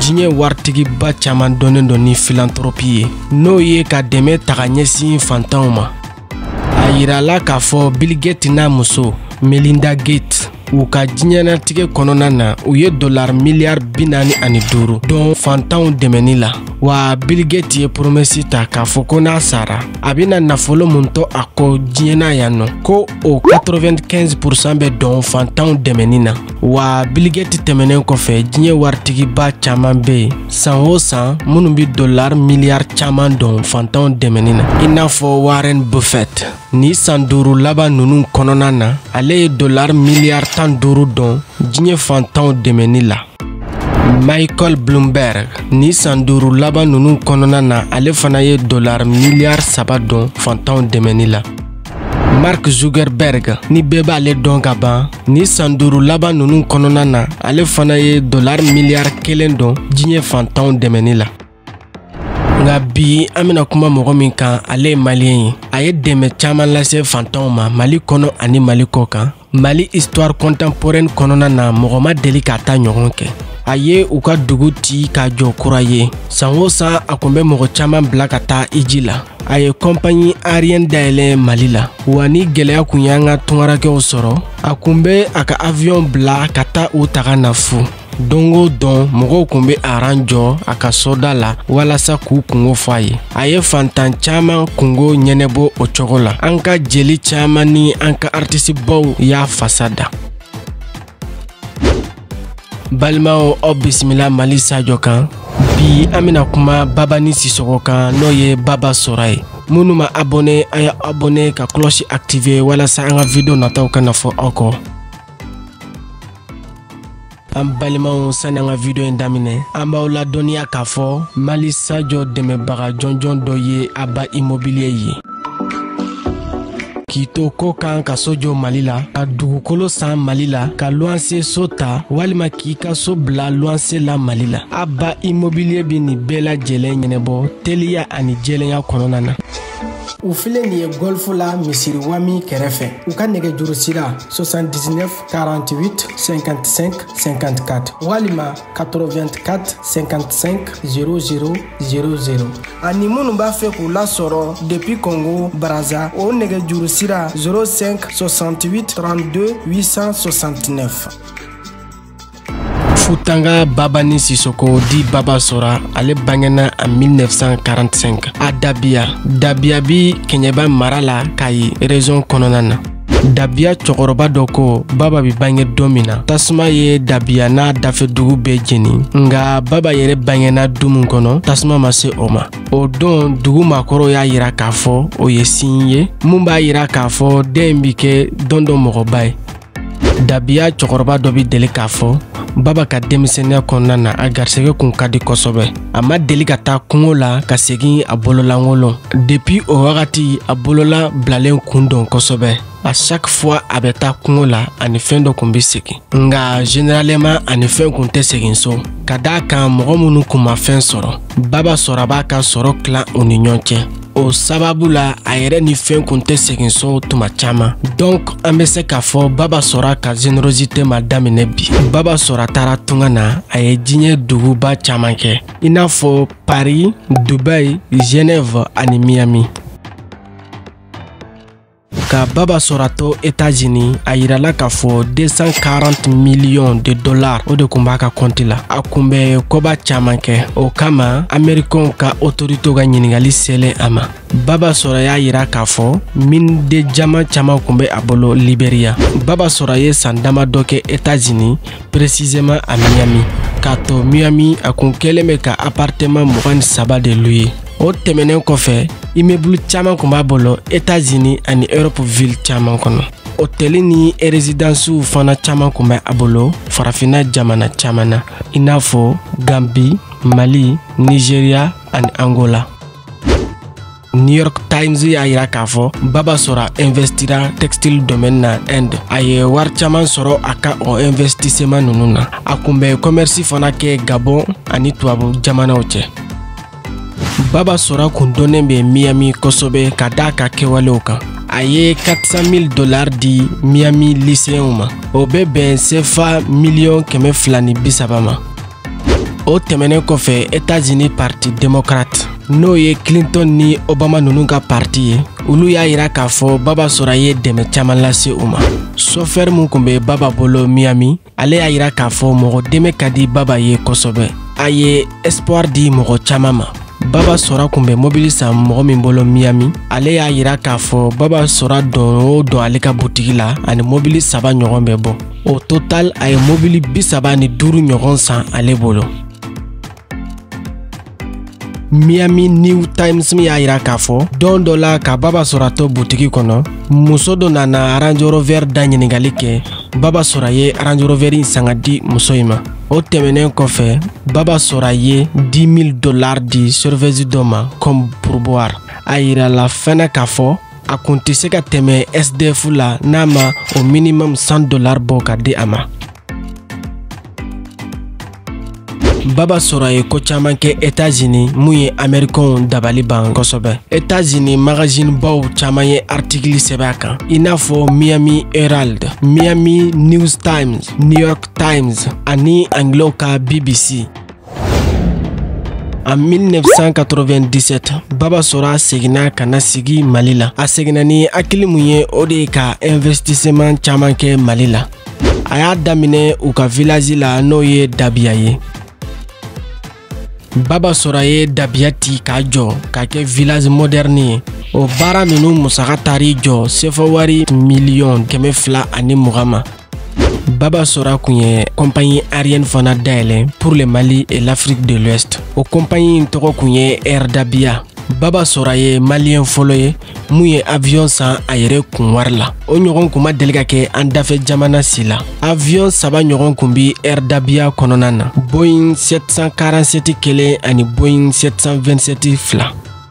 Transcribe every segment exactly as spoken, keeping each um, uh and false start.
diɲɛ waritigiba caaman dɔnnen dɔ ni philanthropie ye n'o ye ka dɛmɛ taga ɲɛsin fantanw ma. A yirala k'a fɔ Bill Gates n'a muso Melinda Gates u ka diɲɛnatigɛ kɔnɔna na u ye dollar miliyari bi naani ani duuru dɔn fantanw dɛmɛni la. Wa Bill Gates ye promesse ta k'a fɔ ko n'a sara a bɛna nafolo mun to a kɔ diɲɛna yan nɔ ko o quatre-vingt-quinze pour cent bɛ dɔn fantanw dɛmɛni na. Wa Bill Gates tɛmɛnen kɔfɛ diɲɛ waritigiba caaman bɛ yen san o san minnu bɛ dollar miliyari caaman dɔn fantanw dɛmɛni na. I n'a fɔ Warren Buffett ni san duuru laban ninnu kɔnɔna na ale ye dollar miliyari tan duuru dɔn diɲɛ fantanw dɛmɛni la. Michael Bloomberg ni san duuru laban ninnu kɔnɔna na ale fana ye dollar miliyari saba dɔn fantanw dɛmɛni la. Mark Zuckerberg ni bɛɛ b'ale dɔn ka ban ni san duuru laban ninnu kɔnɔna na ale fana ye dollar miliyari kelen dɔn diɲɛ fantanw dɛmɛni la. Nga bi an bɛna kuma mɔgɔ min kan ale ye maliyɛn ye. A ye dɛmɛ caaman lase fantanw ma Mali kɔnɔ ani Mali kɔ kan. Mali histoire contemporaine kɔnɔna na mɔgɔ ma deli k'a ta ɲɔgɔn kɛ. A ye u ka dugu ci k'a jɔ kura ye. San o san a kun bɛ mɔgɔ caaman bila ka taa Iji la. A ye compagnie aérienne dayɛlɛ Mali la. Wa ni gɛlɛya kun y'an ka tungarakɛw sɔrɔ a kun bɛ a ka avion bila ka taa u taga na fu. Don o don mɔgɔw kun bɛ aran jɔ a ka soda la walasa k'u kungo fɔ a ye. A ye fantan caaman kungo ɲɛnɛbɔ o cogo la. An ka jeli caaman ni an ka artisibaw y'a fasa da. Balimaw aw bisimila Mali Sajo kan. Bi an bɛna kuma Baba ni Sisoko kan n'o ye Baba Sora ye. Minnu ma abonné a y'a abonné ka cloche activer walasa an ka video nataw kana fɔ aw kɔ. An balimaw sani an ka video in daminɛ an b'aw ladɔnniya k'a fɔ Mali Sajo dɛmɛbaga jɔnjɔn dɔ ye Aba Immobilier ye. K'i to ko kan ka so jɔ Mali la, ka dugukolo san Mali la, ka luwanse so ta walima k'i ka so bila luwanse la Mali la. Aba Immobilier bi nin bɛɛ lajɛlen ɲɛnɛbɔ teliya ani jɛlenya kɔnɔna na. U filɛ nin ye Golf la misiri wami kɛrɛfɛ. U ka nɛgɛjuru sira soixante-dix-neuf quarante-huit cinquante-cinq cinquante-quatre walima quatre-vingt-quatre cinquante-cinq zéro zéro zéro zéro. Ani minnu b'a fɛ k'u lasɔrɔ depuis Congo Brazza o nɛgɛjuru sira zéro cinq soixante-huit trente-deux huit cent soixante-neuf. Futanga Baba ni Sisoko di Baba Sora ale bangena en mille neuf cent quarante-cinq a Dabia. Dabia bi Kenyaba mara la Kayi région kɔnɔna na. Dabia cɛkɔrɔba dɔ ko Baba bi bange don min na tasuma ye Dabia n'a dafe dugu bɛɛ jeni nga Baba yɛrɛ bangena du mun kɔnɔ tasuma ma se o ma. O don dugu maakɔrɔw y'a yira k'a fɔ o ye sin ye mun b'a yira k'a fɔ den bi kɛ don dɔ mɔgɔba ye. Dabia cɛkɔrɔba dɔ bi deli k'a fɔ Baba ka denmisɛnniya kɔnɔna na a garisɛgɛ kun ka di kosɛbɛ. A ma deli ka taa kungo la ka segin a bololankolon. Depuis o wagati a bolola bilalen kun dɔn kosɛbɛ. A chaque fois a bɛ taa kungo la ani fɛn dɔ kun bɛ segin. Nga généralement ani fɛn kun tɛ segin so. Ka d'a kan mɔgɔ minnu kun ma fɛn sɔrɔ. Baba Sora b'a ka sɔrɔ tilan u ni ɲɔgɔn cɛ. O sababu la a yɛrɛ ni fɛn kun tɛ segin so tuma caman. Donc an bɛ se k'a fɔ Baba Sora ka générosité ma daminɛ bi. Baba Sora taara tunga na a ye diɲɛ duguba caman kɛ. I n'a fɔ Paris, Dubaï, Genève ani Miami. Ka Baba Sora to États-Unis a yirala k'a fɔ deux cent quarante millions de dollars o de kun b'a ka compte la. A kun bɛ koba caman kɛ. O kama Américains ka autorité ka ɲininkali selen a ma. Baba Sora y'a yira k'a fɔ mine de jama caman kun bɛ a bolo Liberia. Baba Sora ye san dama dɔ kɛ États-Unis précisément à Miami. K'a to Miami a kun kɛlen bɛ ka appartement mugan ni saba de louer. O tɛmɛnen kɔfɛ immeuble caman kun b'a bolo États-Unis ani Europe ville caman kɔnɔ. Hôtel ni résidence fana caman kun bɛ a bolo farafina jamana caman na i n'a fɔ Gambie, Mali, Nigeria ani Angola. New York Times y'a yira k'a fɔ Baba Sora investira textile domaine na Inde. A ye wari caman sɔrɔ a ka o investissement ninnu na. A kun bɛ commerce fana kɛ Gabon ani tubabu jamanaw cɛ. Baba Sora kun dɔnnen bɛ Miami kosɛbɛ ka d'a ka kɛwalew kan. A ye quatre cent mille dollars di Miami lycéens ma. O bɛ bɛn C F A miliyɔn kɛmɛ fila ni bi saba ma. O tɛmɛnen kɔfɛ États-Unis parti démocrate n'o ye Clinton ni Obama ninnu ka parti ye, olu y'a yira k'a fɔ Baba Sora ye dɛmɛ caman lase u ma. Chauffeur mun kun bɛ Baba bolo Miami, ale y'a yira k'a fɔ mɔgɔ dɛmɛ ka di Baba ye kosɛbɛ. A ye espoir di mɔgɔ caman ma. Baba Sora kun bɛ mobili san mɔgɔ min bolo Miami, ale y'a yira k'a fɔ Baba Sora don o don ale ka butigi la ani mobili saba ɲɔgɔn bɛ bɔ. Au total, a ye mobili bi saba ni duuru ɲɔgɔn san ale bolo. Miami New Times mi y'a yira k'a fɔ don dɔ la ka Baba Sora to butigi kɔnɔ, muso dɔ nana Range Rover da ɲininkali kɛ. Baba Sora ye Range Rover in san ka di muso in ma. O tɛmɛnen kɔfɛ, Baba Sora ye dix mille dollars di surveillant dɔ ma comme pourboire. A yira la fɛnɛ k'a fɔ a kun tɛ se ka tɛmɛ S D F la n'a ma au minimum cent dollars bɔ ka di a ma. Baba Sora ye ko caman kɛ États-Unis mun ye Américains dabali ban kosɛbɛ. États-Unis magazine baw caman ye article sɛbɛn a kan, i n'a fɔ Miami Herald, Miami News Times, New York Times ani anglo ka B B C. En mille neuf cent quatre-vingt-dix-sept, Baba Sora seginna ka na sigi Mali la. A seginna ni hakili mun ye o de ye ka investissement caman kɛ Mali la. A y'a daminɛ u ka village la n'o ye Dabiya ye. Baba Sora ye Dabiya ti k'a jɔ k'a kɛ village moderne ye. O baara ninnu musaka taar'i jɔ sefa wari miliyɔn kɛmɛ fila ani mugan ma. Baba Sora kun ye compagnie aérienne fana dayɛlɛ pour le Mali et l'Afrique de l'Ouest. O compagnie in tɔgɔ kun ye Air Dabiya. Baba Sora ye malien fɔlɔ ye mun ye avion san a yɛrɛ kun wari la. O ɲɔgɔn kun ma deli ka kɛ an dafɛ jamana si la. Avion saba ɲɔgɔn kun bi Air Dabiya kɔnɔna na. Boeing sept cent quarante-sept kelen ani Boeing sept cent vingt-sept fila.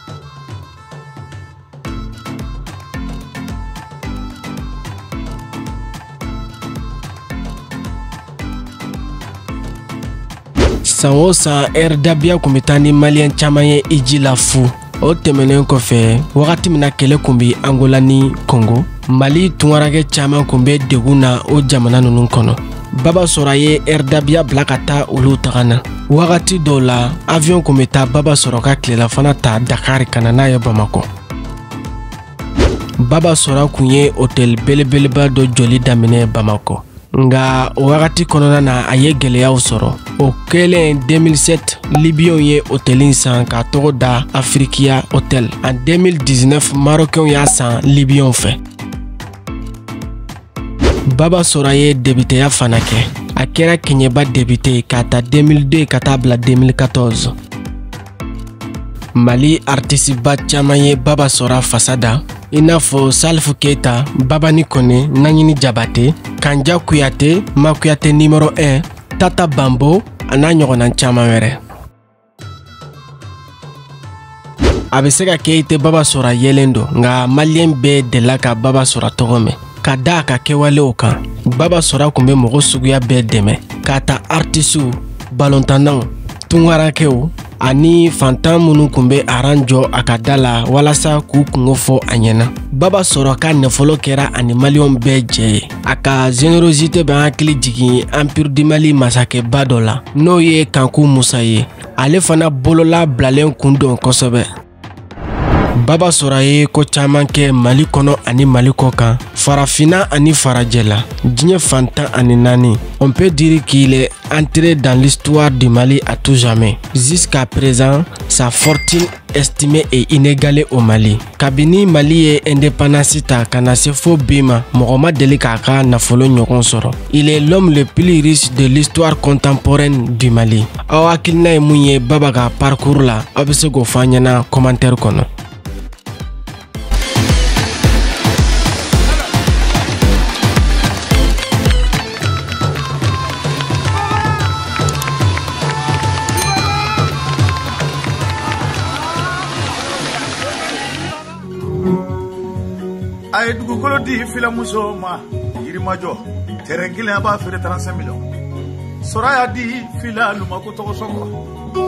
San o san Air Dabiya kun bɛ taa ni malien caman ye iji la fu. O tɛmɛnen kɔfɛ, wagati min na kɛlɛ kun bɛ Angola ni Congo, Mali tungarakɛ caman kun bɛ degun na o jamana ninnu kɔnɔ. Baba Sora ye Air Dabiya bila ka taa olu taga na. Wagati dɔw la, avion kun bɛ taa Baba Sora ka tilelafana ta Dakar ka na n'a ye Bamakɔ. Baba Sora kun ye hôtel belebeleba dɔ jɔli daminɛ Bamakɔ. Nga o wagati kɔnɔna na a ye gɛlɛyaw sɔrɔ. O kɛlen deux mille sept, Libyens ye hôtel in san k'a tɔgɔ da Afrikia Hotel. En deux mille dix-neuf, Marocains y'a san Libyens fɛ. Baba Sora ye débiteya fana kɛ. A kɛra kɛɲɛba débité k'a ta deux mille deux ka taa bila deux mille quatorze. Mali artiste ba caman ye Baba Sora fasada. I n'a fɔ Salif Keita, Babani Kone, Nanyini Jabate, Kanja Kuyate, Ma Kuyate numéro un, Tata Bambo, a n'a ɲɔgɔnna caman wɛrɛ. A bɛ se ka kɛ i tɛ Baba Sora yelen don, nka maliyɛn bɛɛ delila ka Baba Sora tɔgɔ mɛn. Ka da a ka kɛwalew kan, Baba Sora kun bɛ mɔgɔ suguya bɛɛ dɛmɛ, k'a ta artisiw, balontannaw, tungarakɛw ani fantan minnu kun bɛ aran jɔ a ka da la walasa k'u kungo fɔ a ɲɛna. Baba Sora ka nafolo kɛra ani maliyɛnw bɛɛ jɛ ye. A ka générosité bɛ hakili jigin Empire du Mali masakɛba dɔ la n'o ye Kanku Musa ye. Ale fana bolola bilalen kun don kosɛbɛ. Baba Sora ye ko caman kɛ Mali kɔnɔ ani Mali kɔ kan, farafina ani farajɛ la, diɲɛ fantan ani naani. On peut dire qu'il est entré dans l'histoire du Mali à tout jamais. Jusqu'à présent, sa fortune estimée est inégalée au Mali. Kabini Mali ye indépendance ta kana se fo bima, mɔgɔ ma deli k'a ka nafolo ɲɔgɔn sɔrɔ. Il est l'homme le plus riche de l'histoire contemporaine du Mali. Aw hakilina ye mun ye Baba ka parcours la, aw bɛ se k'o fɔ an ɲɛna commentaire kɔnɔ. A ye dugukolo di filamuso ma Yirimajɔ terrain kelen a b'a feere trente-cinq millions. Sora y'a di fila Lumako tɔgɔ sɔn kɔrɔ.